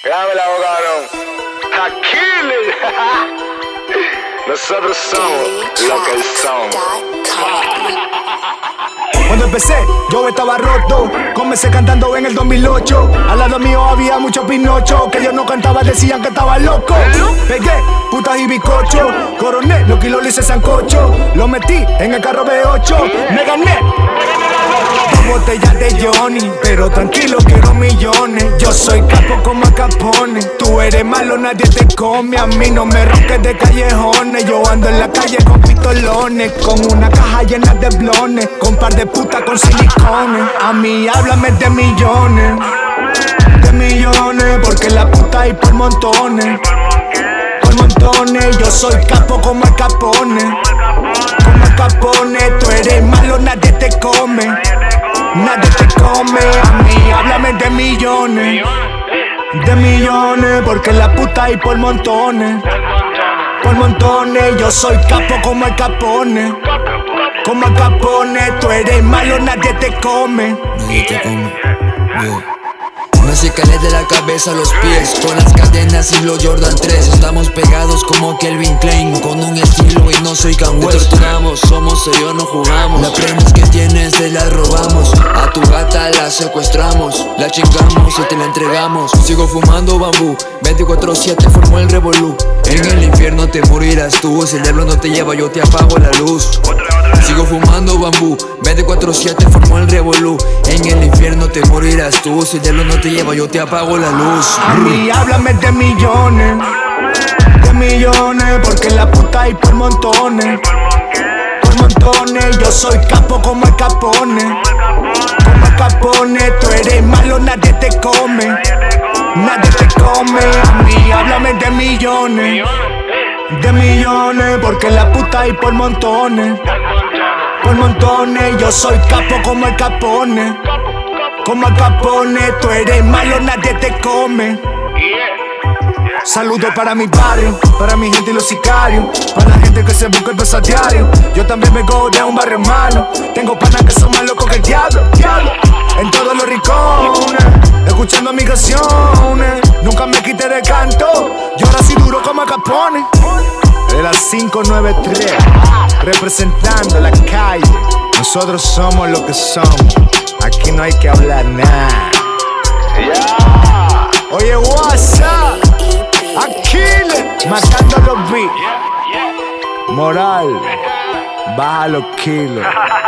Ya me la ahogaron. Aquiles. Nosotros somos lo que somos. Cuando empecé, yo estaba roto. Comencé cantando en el 2008. Al lado mío había muchos pinochos. Que yo no cantaba, decían que estaba loco. Pegué putas y bicocho. Coroné los kilos, le hice sancocho. Lo metí en el carro B8. Me gané 2 botellas de Johnny, pero tranquilo, quiero millones. Yo soy capo como Al Capone. Tú eres malo, nadie te come. A mí no me ronques de callejones. Yo ando en la calle con pistolones, con una caja llena de blones, con par de putas con silicones. A mí háblame de millones, porque la puta hay por montones. Por montones, yo soy capo como Al Capone. Como Al Capone, tú eres malo, nadie te come. Nadie te come. A mí háblame de millones, porque la puta hay por montones. Por montones, yo soy capo como Al Capone. Como Al Capone, tú eres malo, nadie te come. Nadie te come, yeah. No se cale de la cabeza a los pies, con las cadenas y los Jordan 3. Estamos pegados como Kelvin Klein, con un estilo y no soy Kanye West. Te torturamos, somos serios, no jugamos. Las prendas que tienes se las robamos. A tu gata la secuestramos, la chingamos y te la entregamos. Sigo fumando bambú, 24/7 formó el revolú. En el infierno te morirás tú, si el diablo no te lleva yo te apago la luz. Sigo fumando bambú, 24/7 formó el revolú. En el infierno te morirás tú, si el diablo no te lleva yo te apago la luz. A mí háblame de millones, porque la puta hay por montones. Por montones, yo soy capo como Al Capone. Como Al Capone, tú eres malo, nadie te come. Nadie te come. A mí háblame de millones, porque la puta hay por montones. Por montones, yo soy capo como Al Capone. Como Al Capone, tú eres malo, nadie te come. Saludos para mi barrio, para mi gente y los sicarios, para la gente que se busca el peso a diario. Yo también vengo de un barrio malo. Tengo panas que son más locos que el diablo. En todos los rincones, escuchando mis canciones. Nunca me quité de canto, yo ahora sí duro como Al Capone. De las 593, representando la calle. Nosotros somos lo que somos. Aquí no hay que hablar nada. Oye, WhatsApp, Aquiles, matando los beats. Moral, baja los kilos.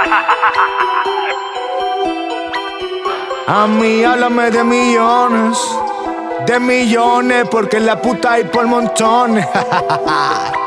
A mí háblame de millones, porque la puta hay por montones.